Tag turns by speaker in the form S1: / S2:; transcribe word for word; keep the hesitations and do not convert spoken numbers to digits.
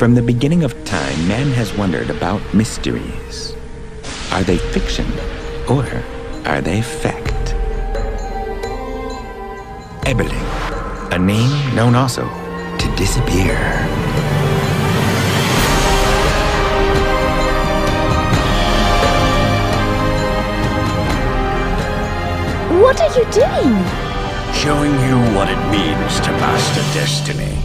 S1: From the beginning of time, man has wondered about mysteries. Are they fiction or are they fact? Ebeling, a name known also to disappear.
S2: What are you doing?
S3: Showing you what it means to master destiny.